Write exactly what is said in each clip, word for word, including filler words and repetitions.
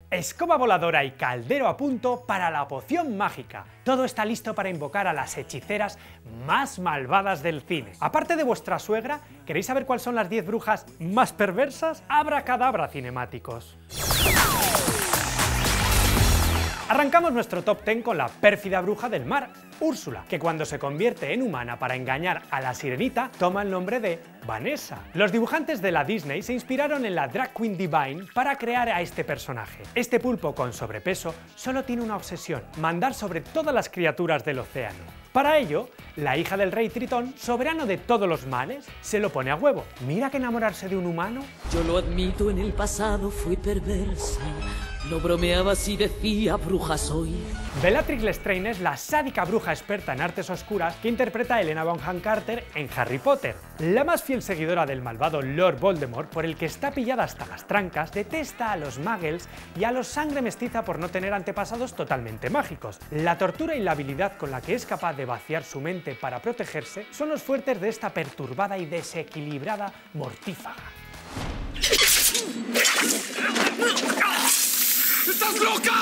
Escoba voladora y caldero a punto para la poción mágica. Todo está listo para invocar a las hechiceras más malvadas del cine. Aparte de vuestra suegra, ¿queréis saber cuáles son las diez brujas más perversas? Abracadabra cinemáticos. Arrancamos nuestro top diez con la pérfida bruja del mar, Úrsula, que cuando se convierte en humana para engañar a la sirenita, toma el nombre de Vanessa. Los dibujantes de la Disney se inspiraron en la Drag Queen Divine para crear a este personaje. Este pulpo con sobrepeso solo tiene una obsesión: mandar sobre todas las criaturas del océano. Para ello, la hija del rey Tritón, soberano de todos los males, se lo pone a huevo. Mira que enamorarse de un humano. Yo lo admito, en el pasado fui perversa. No bromeaba si decía bruja soy. Bellatrix Lestrange es la sádica bruja experta en artes oscuras que interpreta a Helena Bonham Carter en Harry Potter. La más fiel seguidora del malvado Lord Voldemort, por el que está pillada hasta las trancas, detesta a los muggles y a los sangre mestiza por no tener antepasados totalmente mágicos. La tortura y la habilidad con la que es capaz de vaciar su mente para protegerse son los fuertes de esta perturbada y desequilibrada mortífaga. ¡Estás loca!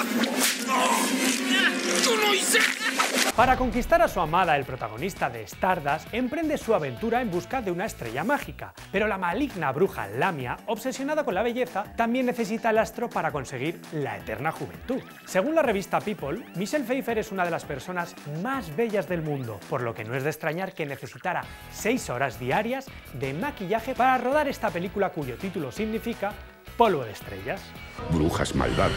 ¡Tú no hice! Para conquistar a su amada, el protagonista de Stardust emprende su aventura en busca de una estrella mágica. Pero la maligna bruja Lamia, obsesionada con la belleza, también necesita el astro para conseguir la eterna juventud. Según la revista People, Michelle Pfeiffer es una de las personas más bellas del mundo, por lo que no es de extrañar que necesitara seis horas diarias de maquillaje para rodar esta película cuyo título significa polvo de estrellas. Brujas malvadas.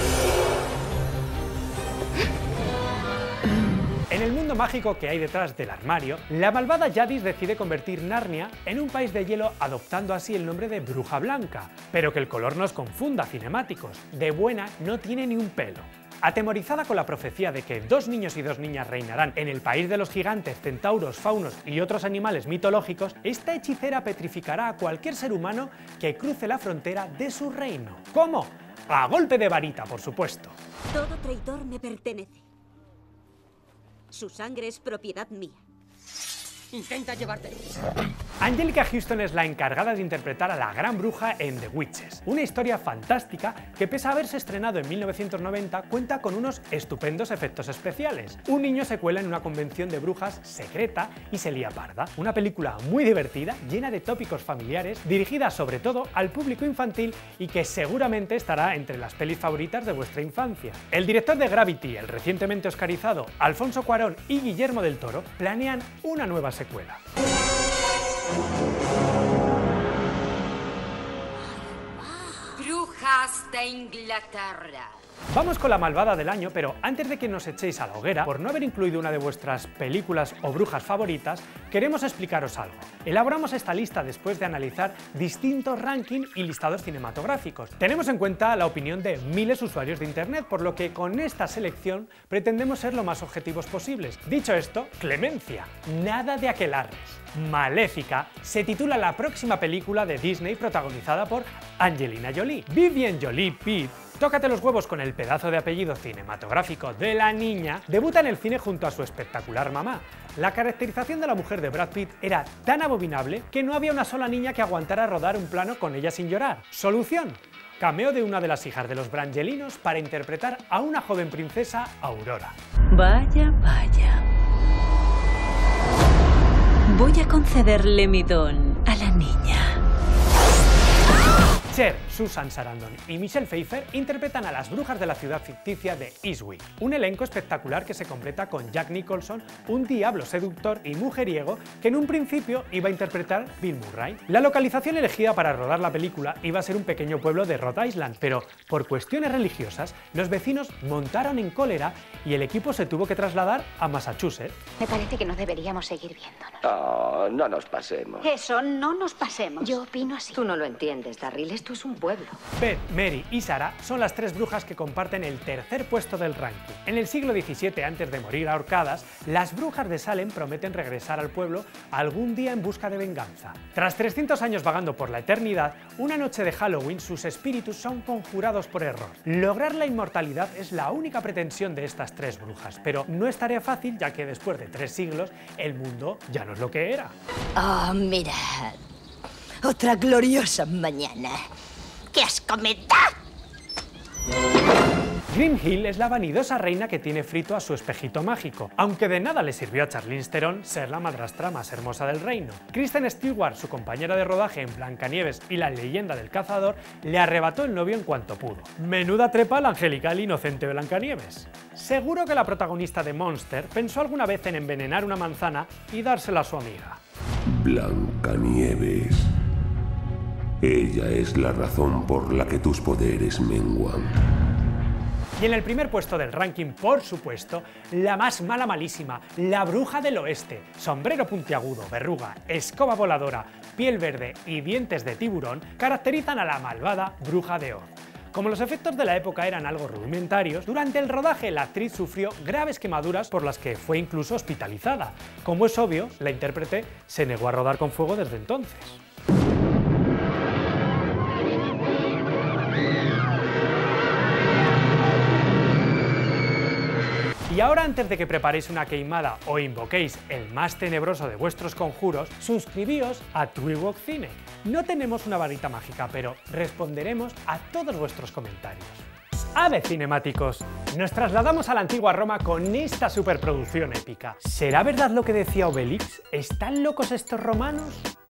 En el mundo mágico que hay detrás del armario, la malvada Jadis decide convertir Narnia en un país de hielo, adoptando así el nombre de Bruja Blanca. Pero que el color nos confunda, cinemáticos. De buena no tiene ni un pelo. Atemorizada con la profecía de que dos niños y dos niñas reinarán en el país de los gigantes, centauros, faunos y otros animales mitológicos, esta hechicera petrificará a cualquier ser humano que cruce la frontera de su reino. ¿Cómo? A golpe de varita, por supuesto. Todo traidor me pertenece. Su sangre es propiedad mía. Intenta llevarte. Angelica Houston es la encargada de interpretar a la gran bruja en The Witches, una historia fantástica que, pese a haberse estrenado en mil novecientos noventa, cuenta con unos estupendos efectos especiales. Un niño se cuela en una convención de brujas secreta y se lía parda. Una película muy divertida, llena de tópicos familiares, dirigida sobre todo al público infantil y que seguramente estará entre las pelis favoritas de vuestra infancia. El director de Gravity, el recientemente oscarizado Alfonso Cuarón y Guillermo del Toro planean una nueva secuela. Brujas de Inglaterra. Vamos con la malvada del año, pero antes de que nos echéis a la hoguera por no haber incluido una de vuestras películas o brujas favoritas, queremos explicaros algo. Elaboramos esta lista después de analizar distintos rankings y listados cinematográficos. Tenemos en cuenta la opinión de miles de usuarios de internet, por lo que con esta selección pretendemos ser lo más objetivos posibles. Dicho esto, clemencia, nada de aquelarres. Maléfica se titula la próxima película de Disney protagonizada por Angelina Jolie. Vivian Jolie Pitt, tócate los huevos con el pedazo de apellido cinematográfico de la niña, debuta en el cine junto a su espectacular mamá. La caracterización de la mujer de Brad Pitt era tan abominable que no había una sola niña que aguantara rodar un plano con ella sin llorar. Solución: cameo de una de las hijas de los Brangelinos para interpretar a una joven princesa, Aurora. Vaya, vaya. Voy a concederle mi don a la niña. Cher, Susan Sarandon y Michelle Pfeiffer interpretan a las brujas de la ciudad ficticia de Eastwick, un elenco espectacular que se completa con Jack Nicholson, un diablo seductor y mujeriego que en un principio iba a interpretar Bill Murray. La localización elegida para rodar la película iba a ser un pequeño pueblo de Rhode Island, pero por cuestiones religiosas los vecinos montaron en cólera y el equipo se tuvo que trasladar a Massachusetts. Me parece que no deberíamos seguir viéndonos. Oh, no nos pasemos. Eso, no nos pasemos. Yo opino así. Tú no lo entiendes, Darryl. Esto es un pueblo. Beth, Mary y Sarah son las tres brujas que comparten el tercer puesto del ranking. En el siglo diecisiete, antes de morir ahorcadas, las brujas de Salem prometen regresar al pueblo algún día en busca de venganza. Tras trescientos años vagando por la eternidad, una noche de Halloween sus espíritus son conjurados por error. Lograr la inmortalidad es la única pretensión de estas tres brujas, pero no es tarea fácil, ya que después de tres siglos el mundo ya no es lo que era. Oh, mirad. Otra gloriosa mañana. ¡Qué asco me da! Grimhild es la vanidosa reina que tiene frito a su espejito mágico, aunque de nada le sirvió a Charlize Theron ser la madrastra más hermosa del reino. Kristen Stewart, su compañera de rodaje en Blancanieves y la leyenda del cazador, le arrebató el novio en cuanto pudo. Menuda trepa la angelical inocente Blancanieves. Seguro que la protagonista de Monster pensó alguna vez en envenenar una manzana y dársela a su amiga. Blancanieves. Ella es la razón por la que tus poderes menguan. Y en el primer puesto del ranking, por supuesto, la más mala malísima, la bruja del oeste. Sombrero puntiagudo, verruga, escoba voladora, piel verde y dientes de tiburón caracterizan a la malvada bruja de Oz. Como los efectos de la época eran algo rudimentarios, durante el rodaje la actriz sufrió graves quemaduras por las que fue incluso hospitalizada. Como es obvio, la intérprete se negó a rodar con fuego desde entonces. Y ahora, antes de que preparéis una queimada o invoquéis el más tenebroso de vuestros conjuros, suscribíos a Twiwok Cine. No tenemos una varita mágica, pero responderemos a todos vuestros comentarios. ¡Ave cinemáticos! Nos trasladamos a la antigua Roma con esta superproducción épica. ¿Será verdad lo que decía Obelix? ¿Están locos estos romanos?